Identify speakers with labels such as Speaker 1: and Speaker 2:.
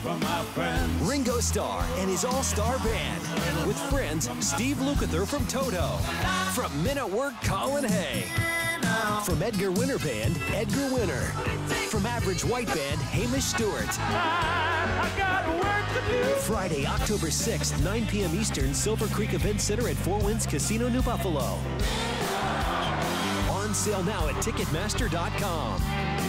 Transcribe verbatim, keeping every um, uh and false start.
Speaker 1: from my friends.
Speaker 2: Ringo Starr and his all-star band. With friends, Steve Lukather from Toto. From Men at Work, Colin Hay. From Edgar Winter Band, Edgar Winter. From Average White Band, Hamish Stewart.
Speaker 1: I got work to do.
Speaker 2: Friday, October sixth, nine p m Eastern, Silver Creek Event Center at Four Winds Casino, New Buffalo. On sale now at Ticketmaster dot com.